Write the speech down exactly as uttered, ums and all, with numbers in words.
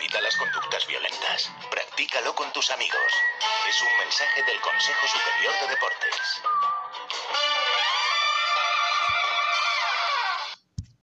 evita las conductas violentas. Practícalo con tus amigos. Es un mensaje del Consejo Superior de Deportes.